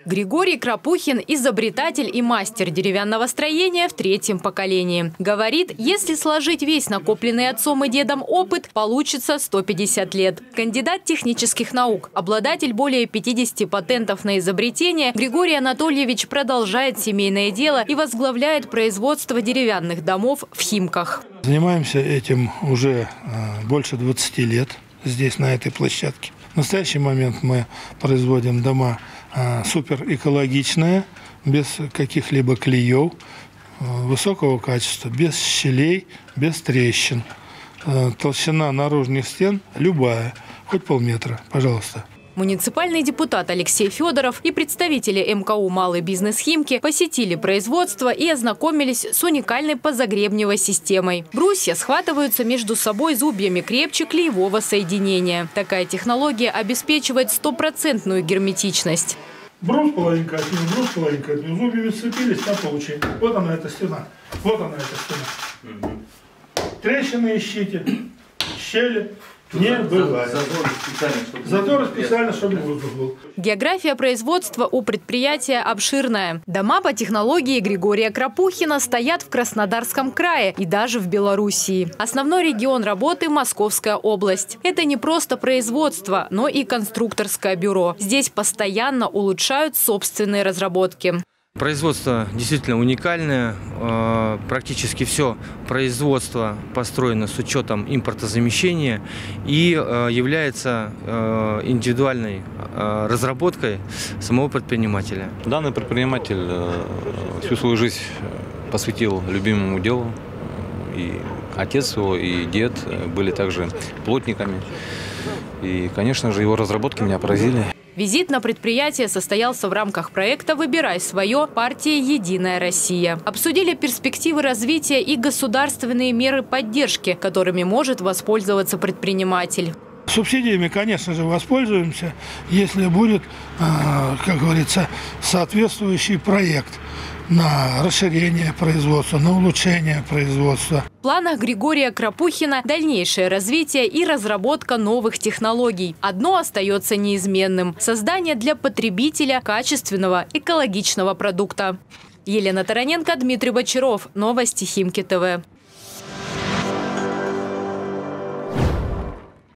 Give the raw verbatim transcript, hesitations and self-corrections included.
Григорий Крапухин – изобретатель и мастер деревянного строения в третьем поколении. Говорит, если сложить весь накопленный отцом и дедом опыт, получится сто пятьдесят лет. Кандидат технических наук, обладатель более пятидесяти патентов на изобретение, Григорий Анатольевич продолжает семейное дело и возглавляет производство деревянных домов в Химках. Занимаемся этим уже больше двадцати лет здесь, на этой площадке. В настоящий момент мы производим дома суперэкологичные, без каких-либо клеев, высокого качества, без щелей, без трещин. Толщина наружных стен любая, хоть полметра, пожалуйста. Муниципальный депутат Алексей Федоров и представители эм ка у «Малый бизнес Химки» посетили производство и ознакомились с уникальной позагребневой системой. Брусья схватываются между собой зубьями крепче клеевого соединения. Такая технология обеспечивает стопроцентную герметичность. Брус половинка от него, брус половинка от него, зубьями сцепились, там получили. Вот она, эта стена. Вот она, эта стена. Трещины ищите, щели. Не бывает. Заторы специально, чтобы воздух был. География производства у предприятия обширная. Дома по технологии Григория Крапухина стоят в Краснодарском крае и даже в Белоруссии. Основной регион работы – Московская область. Это не просто производство, но и конструкторское бюро. Здесь постоянно улучшают собственные разработки. Производство действительно уникальное. Практически все производство построено с учетом импортозамещения и является индивидуальной разработкой самого предпринимателя. Данный предприниматель всю свою жизнь посвятил любимому делу. И отец его, и дед были также плотниками. И, конечно же, его разработки меня поразили. Визит на предприятие состоялся в рамках проекта «Выбирай свое» партии «Единая Россия». Обсудили перспективы развития и государственные меры поддержки, которыми может воспользоваться предприниматель. Субсидиями, конечно же, воспользуемся, если будет, как говорится, соответствующий проект на расширение производства, на улучшение производства. В планах Григория Крапухина дальнейшее развитие и разработка новых технологий. Одно остается неизменным – создание для потребителя качественного экологичного продукта. Елена Тараненко, Дмитрий Бочаров. Новости Химки ТВ.